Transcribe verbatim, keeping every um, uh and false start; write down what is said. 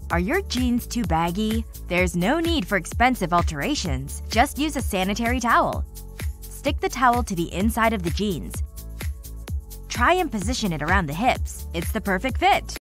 Are your jeans too baggy? There's no need for expensive alterations. Just use a sanitary towel. Stick the towel to the inside of the jeans. Try and position it around the hips. It's the perfect fit.